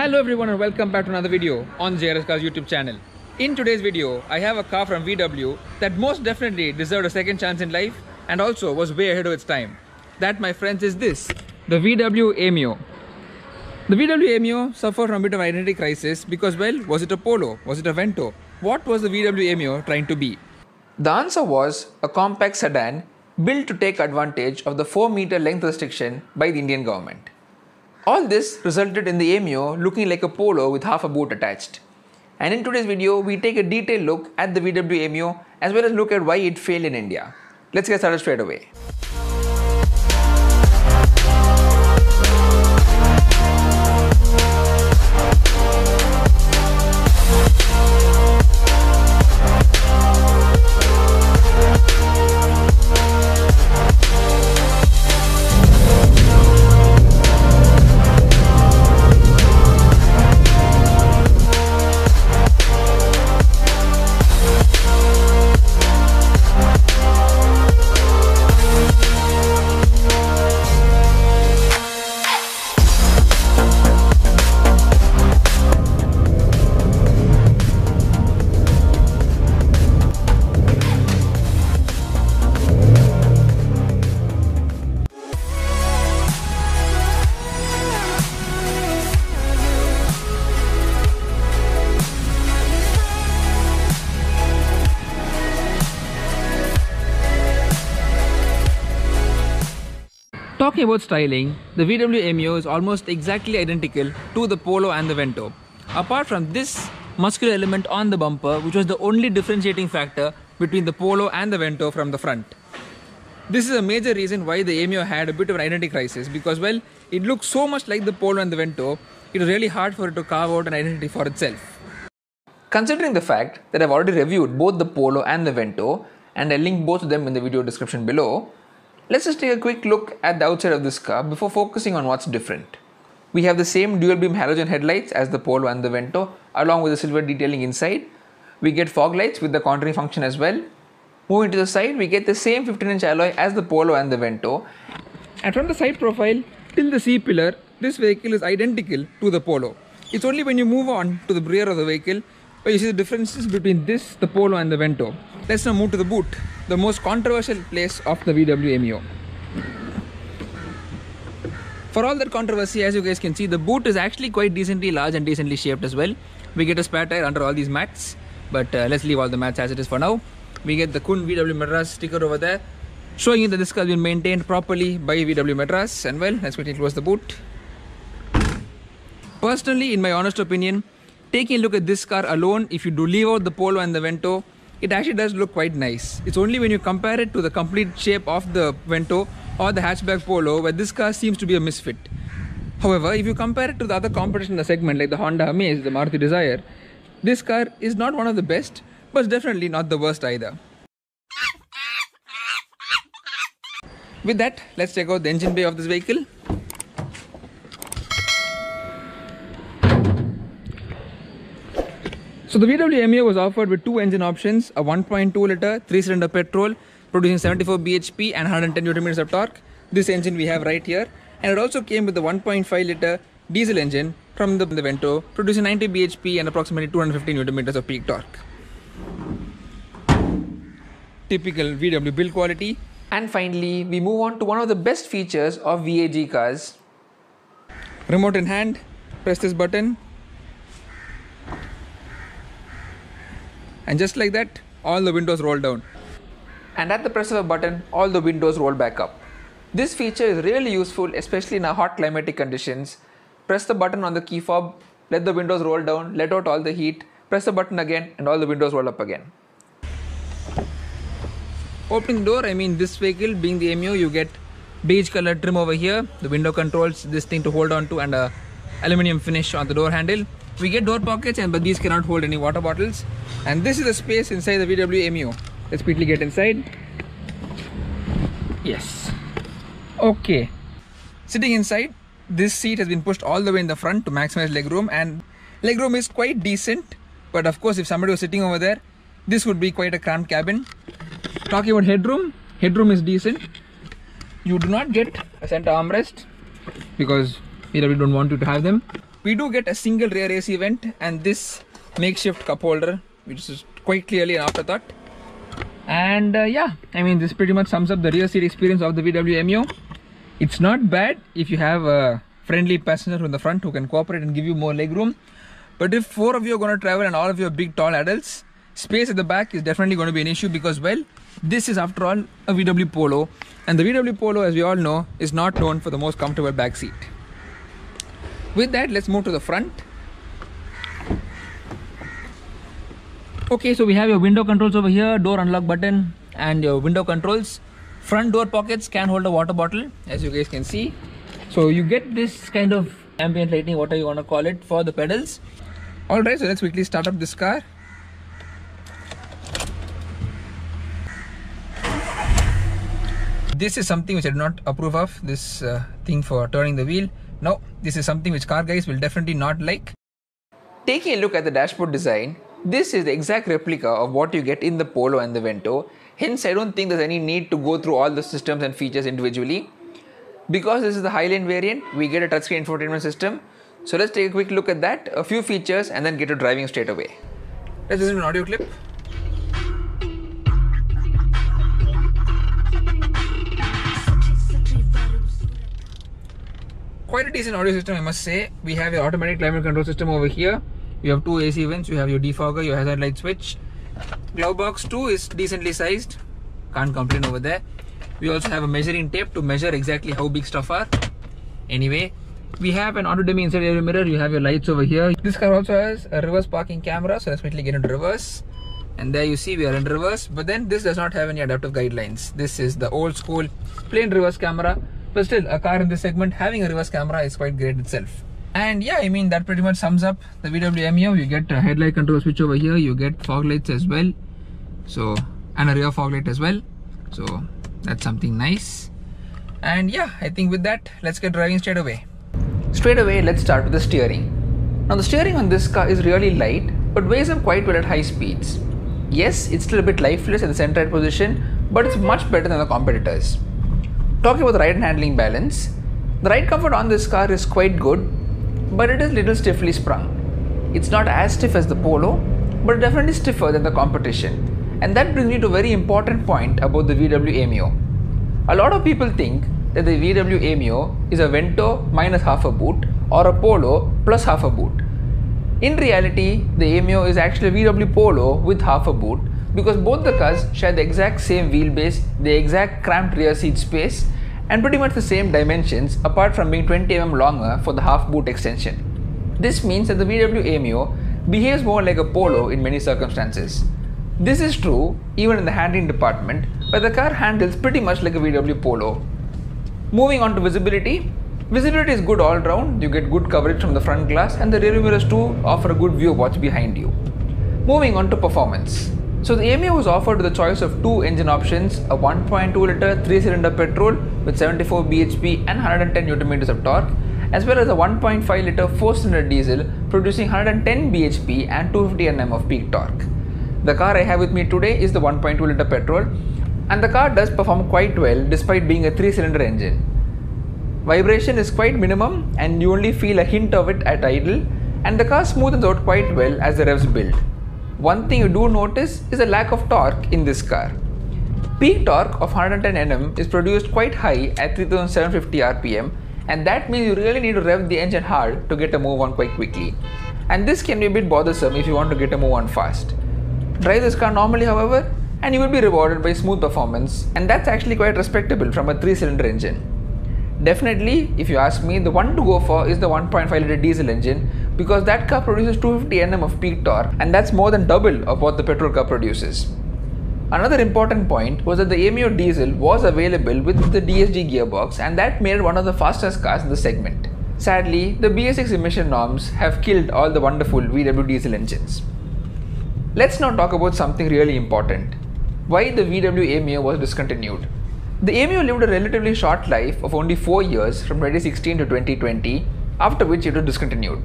Hello everyone and welcome back to another video on JRS Cars YouTube channel. In today's video, I have a car from VW that most definitely deserved a second chance in life and also was way ahead of its time. That, my friends, is this, the VW Aimeo. The VW Aimeo suffered from a bit of identity crisis because, well, was it a Polo? Was it a Vento? What was the VW Aimeo trying to be? The answer was a compact sedan built to take advantage of the 4-meter length restriction by the Indian government. All this resulted in the Aimeo looking like a Polo with half a boot attached. And in today's video, we take a detailed look at the VW Aimeo as well as look at why it failed in India. Let's get started straight away. Talking about styling, the VW Aimeo is almost exactly identical to the Polo and the Vento, apart from this muscular element on the bumper, which was the only differentiating factor between the Polo and the Vento from the front. This is a major reason why the Aimeo had a bit of an identity crisis because, well, it looked so much like the Polo and the Vento, it was really hard for it to carve out an identity for itself. Considering the fact that I've already reviewed both the Polo and the Vento, and I'll link both of them in the video description below, let's just take a quick look at the outside of this car before focusing on what's different. We have the same dual beam halogen headlights as the Polo and the Vento, along with the silver detailing inside. We get fog lights with the contouring function as well. Moving to the side, we get the same 15-inch alloy as the Polo and the Vento. And from the side profile till the C-pillar, this vehicle is identical to the Polo. It's only when you move on to the rear of the vehicle where you see the differences between this, the Polo and the Vento. Let's now move to the boot, the most controversial place of the VW Aimeo. For all that controversy, as you guys can see, the boot is actually quite decently large and decently shaped as well. We get a spare tire under all these mats, but let's leave all the mats as it is for now. We get the Kun VW Madras sticker over there, showing you that this car has been maintained properly by VW Madras. And well, let's quickly close the boot. Personally, in my honest opinion, taking a look at this car alone, if you do leave out the Polo and the Vento, it actually does look quite nice. It's only when you compare it to the complete shape of the Vento or the hatchback Polo where this car seems to be a misfit. However, if you compare it to the other competition in the segment like the Honda Amaze, the Maruti Dzire, this car is not one of the best, but it's definitely not the worst either. With that, let's check out the engine bay of this vehicle. So the VW Aimeo was offered with two engine options, a 1.2 litre 3-cylinder petrol producing 74 bhp and 110 Nm of torque. This engine we have right here, and it also came with the 1.5 litre diesel engine from the Vento producing 90 bhp and approximately 250 Nm of peak torque. Typical VW build quality. And finally, we move on to one of the best features of VAG cars. Remote in hand, press this button. And just like that, all the windows roll down. And at the press of a button, all the windows roll back up. This feature is really useful, especially in our hot climatic conditions. Press the button on the key fob, let the windows roll down, let out all the heat, press the button again, and all the windows roll up again. Opening the door, I mean this vehicle being the Aimeo, you get beige color trim over here. The window controls, this thing to hold on to, and a aluminium finish on the door handle. We get door pockets, but these cannot hold any water bottles. And this is the space inside the VW Aimeo. Let's quickly get inside. Yes. Okay. Sitting inside, this seat has been pushed all the way in the front to maximize legroom, and legroom is quite decent. But of course, if somebody was sitting over there, this would be quite a cramped cabin. Talking about headroom, headroom is decent. You do not get a center armrest because VW don't want you to have them. We do get a single rear AC vent and this makeshift cup holder, which is quite clearly an afterthought. And yeah, I mean, this pretty much sums up the rear seat experience of the VW Emeo. It's not bad if you have a friendly passenger from the front who can cooperate and give you more legroom. But if 4 of you are going to travel and all of you are big tall adults, space at the back is definitely going to be an issue because, well, this is after all a VW Polo, and the VW Polo, as we all know, is not known for the most comfortable back seat. With that, let's move to the front. Okay, so we have your window controls over here, door unlock button and your window controls. Front door pockets can hold a water bottle, as you guys can see. So you get this kind of ambient lighting, whatever you want to call it, for the pedals. Alright, so let's quickly start up this car. This is something which I do not approve of, this thing for turning the wheel. No, this is something which car guys will definitely not like. Taking a look at the dashboard design, this is the exact replica of what you get in the Polo and the Vento. Hence, I don't think there's any need to go through all the systems and features individually. Because this is the Highline variant, we get a touchscreen infotainment system. So let's take a quick look at that, a few features, and then get to driving straight away. Let's listen to an audio clip. Quite a decent audio system, I must say. We have your automatic climate control system over here. You have 2 AC vents, you have your defogger, your hazard light switch. Glove box too is decently sized. Can't complain over there. We also have a measuring tape to measure exactly how big stuff are. Anyway, we have an auto-dimming inside rear mirror. You have your lights over here. This car also has a reverse parking camera, so let's quickly get into reverse. And there you see we are in reverse, but then this does not have any adaptive guidelines. This is the old school plain reverse camera, but still a car in this segment having a reverse camera is quite great itself. And yeah, I mean, that pretty much sums up the VW Emeo. You get a headlight control switch over here, you get fog lights as well, so, and a rear fog light as well, so that's something nice. And yeah, I think with that, let's get driving straight away. Straight away, let's start with the steering. Now the steering on this car is really light, but weighs up quite well at high speeds. Yes, it's still a bit lifeless in the center position, but it's much better than the competitors. Talking about the ride and handling balance, the ride comfort on this car is quite good, but it is little stiffly sprung. It's not as stiff as the Polo, but definitely stiffer than the competition. And that brings me to a very important point about the VW Emeo. A lot of people think that the VW Emeo is a Vento minus half a boot or a Polo plus half a boot. In reality, the Emeo is actually a VW Polo with half a boot because both the cars share the exact same wheelbase, the exact cramped rear seat space, and pretty much the same dimensions apart from being 20 mm longer for the half boot extension. This means that the VW Emeo behaves more like a Polo in many circumstances. This is true even in the handling department, where the car handles pretty much like a VW Polo. Moving on to visibility. Visibility is good all round. You get good coverage from the front glass, and the rear mirrors too offer a good view of what's behind you. Moving on to performance. So the Emeo was offered with a choice of 2 engine options, a 1.2 liter 3-cylinder petrol with 74 bhp and 110 Nm of torque, as well as a 1.5 liter 4-cylinder diesel producing 110 bhp and 250 Nm of peak torque. The car I have with me today is the 1.2 liter petrol, and the car does perform quite well despite being a 3-cylinder engine. Vibration is quite minimum and you only feel a hint of it at idle, and the car smoothens out quite well as the revs build. One thing you do notice is a lack of torque in this car. Peak torque of 110 Nm is produced quite high at 3750 rpm, and that means you really need to rev the engine hard to get a move on quite quickly. And this can be a bit bothersome if you want to get a move on fast. Drive this car normally, however, and you will be rewarded by smooth performance, and that's actually quite respectable from a 3-cylinder engine. Definitely, if you ask me, the one to go for is the 1.5 liter diesel engine because that car produces 250 Nm of peak torque, and that's more than double of what the petrol car produces. Another important point was that the Emeo diesel was available with the DSG gearbox, and that made it one of the fastest cars in the segment. Sadly, the BS6 emission norms have killed all the wonderful VW diesel engines. Let's now talk about something really important. Why the VW Emeo was discontinued. The Emeo lived a relatively short life of only 4 years from 2016 to 2020, after which it was discontinued.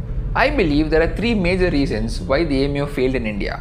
I believe there are 3 major reasons why the Emeo failed in India.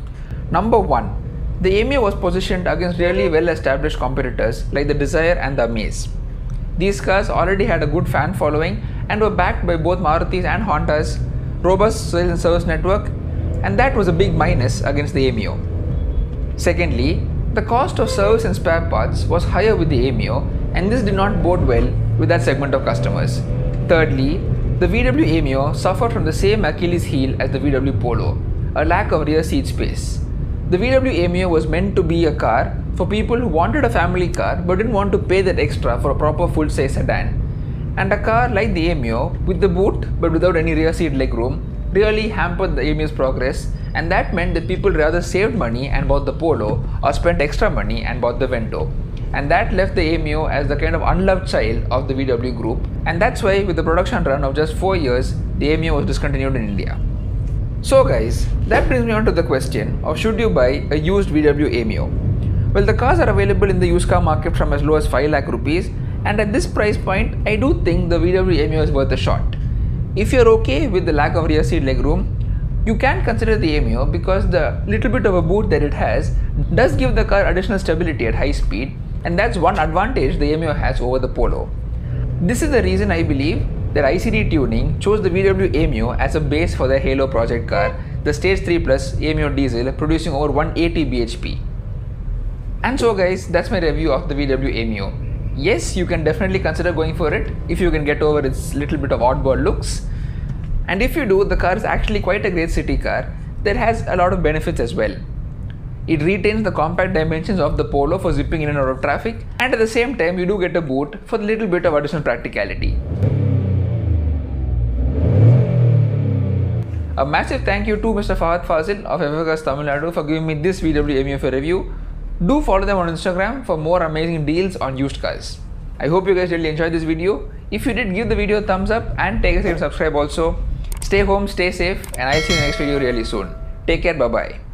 Number 1. The Emeo was positioned against really well-established competitors like the Dzire and the Amaze. These cars already had a good fan following and were backed by both Maruti's and Honda's robust sales and service network, and that was a big minus against the Aimeo. Secondly, the cost of service and spare parts was higher with the Aimeo, and this did not bode well with that segment of customers. Thirdly, the VW Aimeo suffered from the same Achilles heel as the VW Polo, a lack of rear seat space. The VW Aimeo was meant to be a car for people who wanted a family car but didn't want to pay that extra for a proper full-size sedan. And a car like the Aimeo, with the boot but without any rear seat legroom, really hampered the Aimeo's progress, and that meant that people rather saved money and bought the Polo or spent extra money and bought the Vento. And that left the Aimeo as the kind of unloved child of the VW group, and that's why with the production run of just 4 years, the Aimeo was discontinued in India. So guys, that brings me on to the question of should you buy a used VW Aimeo? Well, the cars are available in the used car market from as low as 5 lakh rupees, and at this price point, I do think the VW Aimeo is worth a shot. If you're okay with the lack of rear seat legroom, you can consider the Aimeo because the little bit of a boot that it has does give the car additional stability at high speed, and that's one advantage the Aimeo has over the Polo. This is the reason I believe that ICD Tuning chose the VW Aimeo as a base for their Halo project car, the Stage 3 Plus Aimeo Diesel, producing over 180 bhp. And so guys, that's my review of the VW Aimeo. Yes, you can definitely consider going for it if you can get over its little bit of oddball looks. And if you do, the car is actually quite a great city car that has a lot of benefits as well. It retains the compact dimensions of the Polo for zipping in and out of traffic, and at the same time you do get a boot for a little bit of additional practicality. A massive thank you to Mr. Fahad Fazil of FFCars Tamil Nadu for giving me this VW Aimeo for review. Do follow them on Instagram for more amazing deals on used cars. I hope you guys really enjoyed this video. If you did, give the video a thumbs up and take a second to subscribe also. Stay home, stay safe, and I'll see you in the next video really soon. Take care, bye bye.